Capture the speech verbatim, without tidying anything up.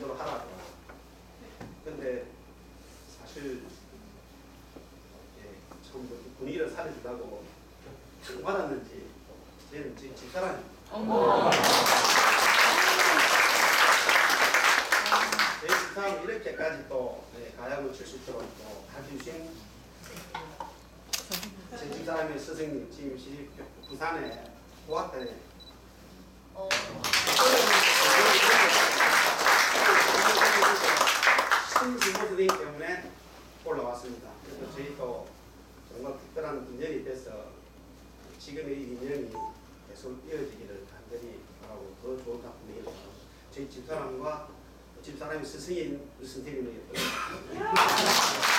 정도로 하라고. 근데 사실 예, 처음부터 분위기를 살려주려고 받았는지 저희는 지금 집사람이 저희 집사람은 이렇게까지 또 네, 가야금을 칠 수 있도록 또 가르쳐주신 제 집사람의 스승님 지금 시 부산에 고학단에 어. 신신고수이기 때문에 올라왔습니다. 그래서 저희도 정말 특별한 인연이 돼서 지금의 이 인연이 계속 이어지기를 간절히 바라고 더 좋은 작품이 저희 집사람과 집사람의 스승인 선생님에게